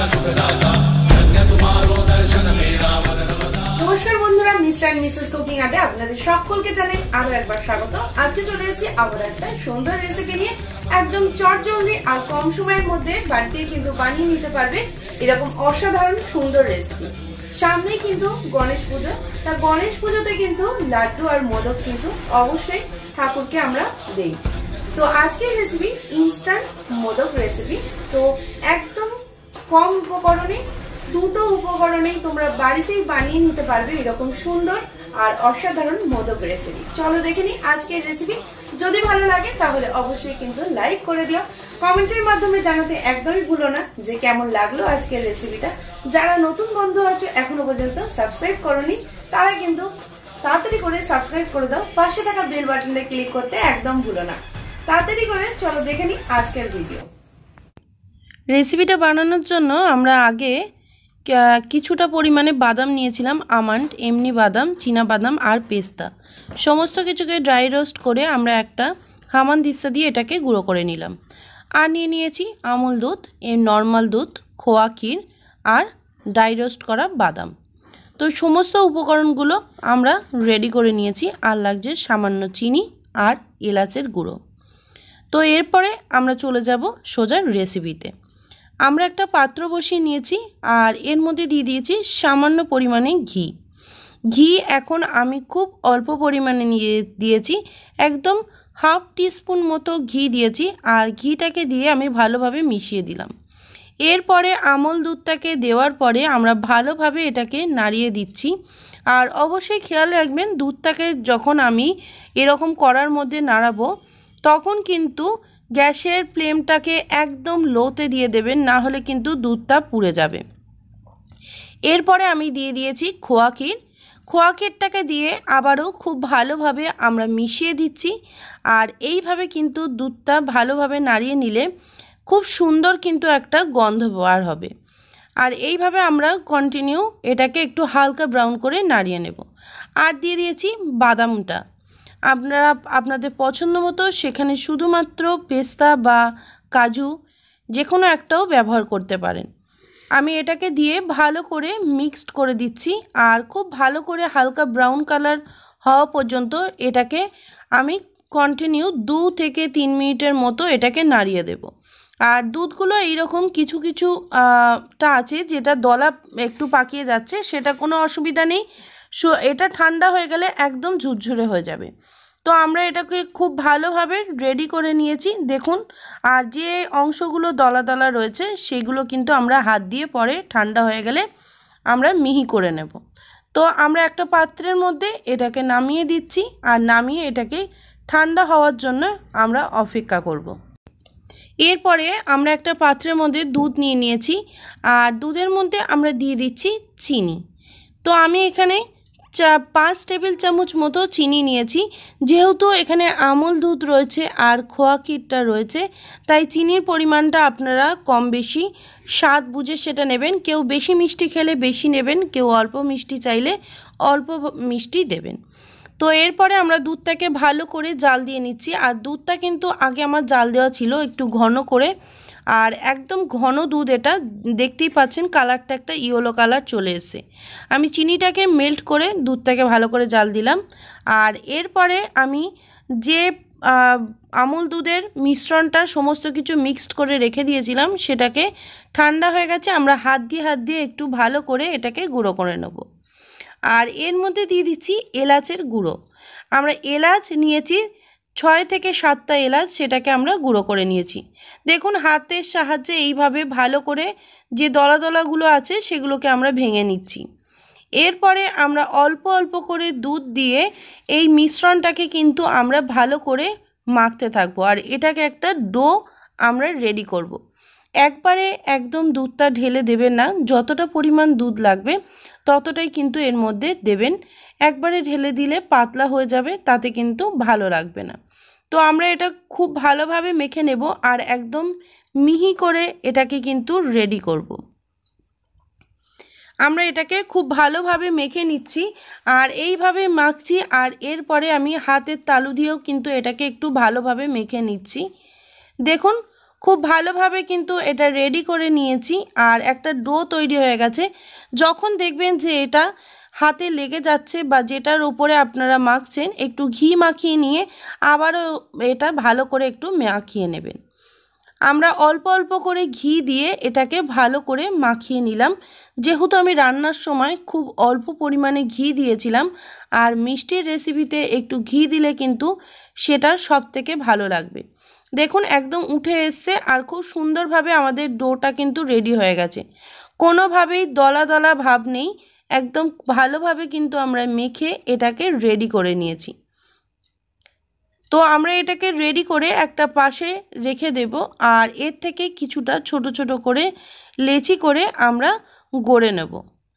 নমস্কার বন্ধুরা, mister and missus cooking আর্টে আপনাদের সকলকে জানাই আরো একবার স্বাগত। আজকে চলে এসেছি আবার একটা সুন্দর রেসিপি নিয়ে। একদম চটজলদি আর কম সময়ের মধ্যে বাড়িতেই কিন্তু বানিয়ে নিতে পারবে এরকম অসাধারণ সুন্দর রেসিপি। সামনে কিন্তু গণেশ পুজো, তা গণেশ পুজোতে কিন্তু লাড্ডু আর মোদক কিন্তু অবশ্যই ঠাকুরকে আমরা দেই। তো আজকের রেসিপি ইনস্ট্যান্ট মোদক রেসিপি। তো একদম কম উপকরণে, দুটো উপকরণেই তোমরা বাড়িতেই বানিয়ে নিতে পারবে এরকম সুন্দর আর অসাধারণ মোদক রেসিপি। চলো দেখে নিই আজকের রেসিপি। যদি ভালো লাগে তাহলে অবশ্যই কিন্তু লাইক করে দিও, কমেন্টের মাধ্যমে জানাতে একদমই ভুলো না যে কেমন লাগলো আজকের রেসিপিটা। যারা নতুন বন্ধু আছো এখনো পর্যন্ত সাবস্ক্রাইব করোনি, তারা কিন্তু তাড়াতাড়ি করে সাবস্ক্রাইব করে দাও। পাশে থাকা বেল বাটনটা ক্লিক করতে একদম ভুলো না। তাড়াতাড়ি করে চলো দেখে নিই আজকের ভিডিও। রেসিপিটা বানানোর জন্য আমরা আগে কিছুটা পরিমাণে বাদাম নিয়েছিলাম, আমন্ড, এমনি বাদাম, চীনা বাদাম আর পেস্তা। সমস্ত কিছুকে ড্রাই রোস্ট করে আমরা একটা হামানদিস্তা দিয়ে এটাকে গুঁড়ো করে নিলাম। আর নিয়েছি আমুল দুধ, নর্মাল দুধ, খোয়া ক্ষীর আর ড্রাই রোস্ট করা বাদাম। তো সমস্ত উপকরণগুলো আমরা রেডি করে নিয়েছি। আর লাগছে সামান্য চিনি আর এলাচের গুঁড়ো। তো এরপরে আমরা চলে যাব সোজা রেসিপিতে। আমরা একটা পাত্র বসিয়ে নিয়েছি আর এর মধ্যে দিয়ে দিয়েছি সামান্য পরিমাণে ঘি। ঘি এখন আমি খুব অল্প পরিমাণে দিয়েছি, একদম হাফ টিস্পুন মতো ঘি দিয়েছি। আর ঘিটাকে দিয়ে আমি ভালোভাবে মিশিয়ে দিলাম। এরপরে আমল দুধটাকে দেওয়ার পরে আমরা ভালোভাবে এটাকে নাড়িয়ে দিচ্ছি। আর অবশ্যই খেয়াল রাখবেন, দুধটাকে যখন আমি এরকম কড়ার মধ্যে নাড়াবো তখন কিন্তু গ্যাসের ফ্লেমটাকে একদম লোতে দিয়ে দেবেন, না হলে কিন্তু দুধটা পুড়ে যাবে। এরপরে আমি দিয়ে দিয়েছি খোয়া ক্ষীর। খোয়া ক্ষীরটাকে দিয়ে আবারও খুব ভালোভাবে আমরা মিশিয়ে দিচ্ছি। আর এইভাবে কিন্তু দুধটা ভালোভাবে নাড়িয়ে নিলে খুব সুন্দর কিন্তু একটা গন্ধ বার হবে। আর এইভাবে আমরা কন্টিনিউ এটাকে একটু হালকা ব্রাউন করে নাড়িয়ে নেব। আর দিয়ে দিয়েছি বাদামটা। আপনারা আপনাদের পছন্দ মতো সেখানে শুধুমাত্র পেস্তা বা কাজু যে কোনো একটাও ব্যবহার করতে পারেন। আমি এটাকে দিয়ে ভালো করে মিক্সড করে দিচ্ছি। আর খুব ভালো করে হালকা ব্রাউন কালার হওয়া পর্যন্ত এটাকে আমি কন্টিনিউ 2 থেকে 3 মিনিটের মতো এটাকে নাড়িয়ে দেব। আর দুধগুলো এইরকম কিছু টা আছে যেটা দলা একটু পাকিয়ে যাচ্ছে, সেটা কোনো অসুবিধা নেই। এটা ঠান্ডা হয়ে গেলে একদম ঝুরঝুরে হয়ে যাবে। তো আমরা এটাকে খুব ভালোভাবে রেডি করে নিয়েছি দেখুন। আর যে অংশগুলো দলা দলা রয়েছে সেগুলো কিন্তু আমরা হাত দিয়ে পরে ঠান্ডা হয়ে গেলে আমরা মিহি করে নেব। তো আমরা একটা পাত্রের মধ্যে এটাকে নামিয়ে দিচ্ছি। আর নামিয়ে এটাকে ঠান্ডা হওয়ার জন্য আমরা অপেক্ষা করব। এরপরে আমরা একটা পাত্রের মধ্যে দুধ নিয়েছি। আর দুধের মধ্যে আমরা দিয়ে দিচ্ছি চিনি। তো আমি এখানে 5 টেবিল চামচ মতো চিনি নিয়েছি। যেহেতু এখানে আমুল দুধ রয়েছে আর খোয়া ক্ষীরটা রয়েছে, তাই চিনির পরিমাণটা আপনারা কম বেশি স্বাদ বুঝে সেটা নেবেন। কেউ বেশি মিষ্টি খেলে বেশি নেবেন, কেউ অল্প মিষ্টি চাইলে অল্প মিষ্টি দেবেন। তো এরপরে আমরা দুধটাকে ভালো করে জাল দিয়ে নিচ্ছি। আর দুধটা কিন্তু আগে আমার জাল দেওয়া ছিল একটু ঘন করে। আর একদম ঘন দুধ, এটা দেখতেই পাচ্ছেন কালারটা একটা ইয়েলো কালার চলে এসেছে। আমি চিনিটাকে মেল্ট করে দুধটাকে ভালো করে জাল দিলাম। আর এরপরে আমি যে আমুল দুধের মিশ্রণটা সমস্ত কিছু মিক্সড করে রেখে দিয়েছিলাম সেটাকে ঠান্ডা হয়ে গেছে। আমরা হাত দিয়ে একটু ভালো করে এটাকে গুঁড়ো করে নেব। আর এর মধ্যে দিয়ে দিচ্ছি এলাচের গুঁড়ো। আমরা এলাচ নিয়েছি 6 থেকে 7টা এলাচ, সেটাকে আমরা গুঁড়ো করে নিয়েছি। দেখুন হাতের সাহায্যে এইভাবে ভালো করে যে দলা দলাগুলো আছে সেগুলোকে আমরা ভেঙে নিচ্ছি। এরপরে আমরা অল্প অল্প করে দুধ দিয়ে এই মিশ্রণটাকে কিন্তু আমরা ভালো করে মাখতে থাকবো। আর এটাকে একটা ডো আমরা রেডি করব। একবারে একদম দুধটা ঢেলে দেবেন না, যতটা পরিমাণ দুধ লাগবে ততটাই কিন্তু এর মধ্যে দেবেন। একবারে ঢেলে দিলে পাতলা হয়ে যাবে, তাতে কিন্তু ভালো লাগবে না। তো আমরা এটা খুব ভালোভাবে মেখে নেব আর একদম মিহি করে এটাকে কিন্তু রেডি করব। আমরা এটাকে খুব ভালোভাবে মেখে নিচ্ছি আর এইভাবে মাখছি। আর এরপরে আমি হাতের তালু দিয়েও কিন্তু এটাকে একটু ভালোভাবে মেখে নিচ্ছি। দেখুন খুব ভালোভাবে কিন্তু এটা রেডি করে নিয়েছি আর একটা ডো তৈরি হয়ে গেছে। যখন দেখবেন যে এটা হাতে লেগে যাচ্ছে বা যেটার উপরে আপনারা মাখছেন, একটু ঘি মাখিয়ে নিয়ে আবারও এটা ভালো করে একটু মাখিয়ে নেবেন। আমরা অল্প অল্প করে ঘি দিয়ে এটাকে ভালো করে মাখিয়ে নিলাম। যেহেতু আমি রান্নার সময় খুব অল্প পরিমাণে ঘি দিয়েছিলাম, আর মিষ্টির রেসিপিতে একটু ঘি দিলে কিন্তু সেটা সবথেকে ভালো লাগবে। দেখুন একদম উঠে এসছে আর খুব সুন্দরভাবে আমাদের ডোটা কিন্তু রেডি হয়ে গেছে। কোনোভাবেই দলা দলা ভাব নেই, একদম ভালোভাবে কিন্তু আমরা মেখে এটাকে রেডি করে নিয়েছি। তো আমরা এটাকে রেডি করে একটা পাশে রেখে দেব, আর এর থেকে কিছুটা ছোট ছোট করে লেচি করে আমরা গড়ে নেব।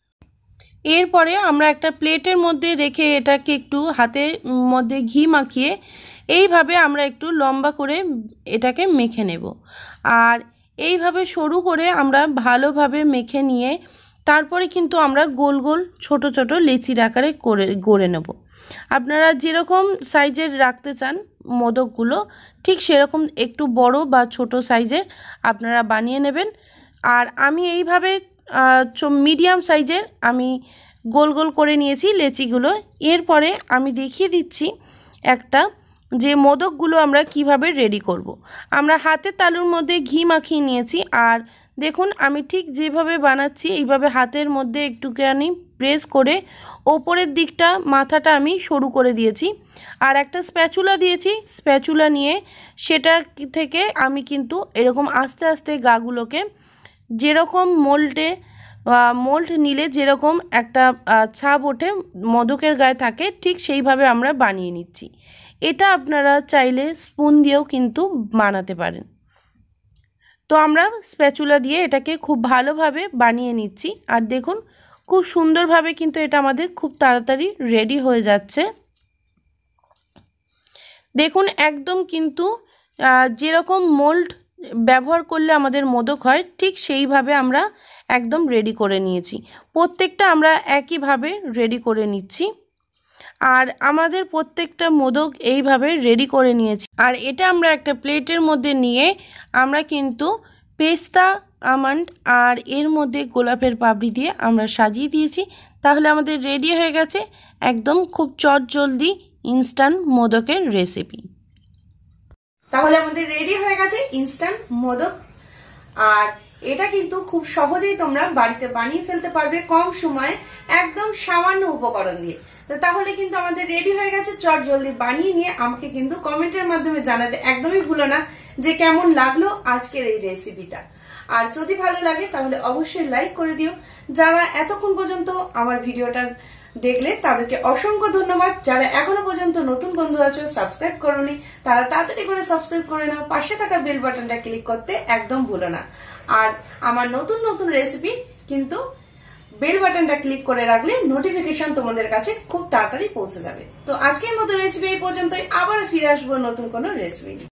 এরপরে আমরা একটা প্লেটের মধ্যে রেখে এটাকে একটু হাতের মধ্যে ঘি মাখিয়ে এইভাবে আমরা একটু লম্বা করে এটাকে মেখে নেব। আর এইভাবে সরু করে আমরা ভালোভাবে মেখে নিয়ে তারপরে কিন্তু আমরা গোল গোল ছোট ছোট লেচির আকারে গড়ে নেব। আপনারা যেরকম সাইজের রাখতে চান মোদকগুলো, ঠিক সেরকম একটু বড় বা ছোট সাইজের আপনারা বানিয়ে নেবেন। আর আমি এইভাবে মিডিয়াম সাইজের আমি গোল গোল করে নিয়েছি লেচিগুলো। এরপরে আমি দেখিয়ে দিচ্ছি একটা যে মোদকগুলো আমরা কিভাবে রেডি করব। আমরা হাতের তালুর মধ্যে ঘি মাখিয়ে নিয়েছি, আর দেখুন আমি ঠিক যেভাবে বানাচ্ছি এইভাবে হাতের মধ্যে একটুখানি প্রেস করে ওপরের দিকটা মাথাটা আমি সরু করে দিয়েছি, আর একটা স্প্যাচুলা দিয়েছি। স্প্যাচুলা নিয়ে সেটা থেকে আমি কিন্তু এরকম আস্তে আস্তে গাগুলোকে যেরকম মোল্ড নিলে যেরকম একটা ছাপ ওঠে মোদকের গায়ে থাকে, ঠিক সেইভাবে আমরা বানিয়ে নিচ্ছি। এটা আপনারা চাইলে স্পুন দিয়েও কিন্তু বানাতে পারেন। তো আমরা স্প্যাচুলা দিয়ে এটাকে খুব ভালোভাবে বানিয়ে নিচ্ছি, আর দেখুন খুব সুন্দরভাবে কিন্তু এটা আমাদের খুব তাড়াতাড়ি রেডি হয়ে যাচ্ছে। দেখুন একদম কিন্তু যেরকম মোল্ড ব্যবহার করলে আমাদের মোদক হয়, ঠিক সেইভাবে আমরা একদম রেডি করে নিয়েছি। প্রত্যেকটা আমরা একইভাবে রেডি করে নিচ্ছি, আর আমাদের প্রত্যেকটা মোদক এইভাবে রেডি করে নিয়েছি। আর এটা আমরা একটা প্লেটের মধ্যে নিয়ে আমরা কিন্তু পেস্তা, আমন্ড আর এর মধ্যে গোলাপের পাপড়ি দিয়ে আমরা সাজিয়ে দিয়েছি। তাহলে আমাদের রেডি হয়ে গেছে একদম খুব চটজলদি ইনস্ট্যান্ট মোদকের রেসিপি। তাহলে আমাদের রেডি হয়ে গেছে ইনস্ট্যান্ট মোদক, আর এটা কিন্তু খুব সহজেই তোমরা বাড়িতে বানিয়ে ফেলতে পারবে কম সময়ে একদম সামান্য উপকরণ দিয়ে। তো তাহলে কিন্তু আমাদের রেডি হয়ে গেছে, চট জলদি বানিয়ে নিয়ে আমাকে কিন্তু কমেন্টের মাধ্যমে জানাতে একদমই ভুলো না যে কেমন লাগলো আজকের এই রেসিপিটা। আর যদি ভালো লাগে তাহলে অবশ্যই লাইক করে দিও। যারা এতক্ষণ পর্যন্ত আমার ভিডিওটা দেখলে তাদেরকে অসংখ্য ধন্যবাদ। যারা এখনো পর্যন্ত নতুন বন্ধু আছো সাবস্ক্রাইব করোনি, তারা তাড়াতাড়ি করে সাবস্ক্রাইব করে নাও। পাশে থাকা বেল বাটনটা ক্লিক করতে একদম ভুলো না। আর আমার নতুন নতুন রেসিপি কিন্তু বেল বাটনটা ক্লিক করে রাখলে নোটিফিকেশন তোমাদের কাছে খুব তাড়াতাড়ি পৌঁছে যাবে। তো আজকের মতো রেসিপি এই পর্যন্তই, আবার ফিরে আসবো নতুন কোনো রেসিপি।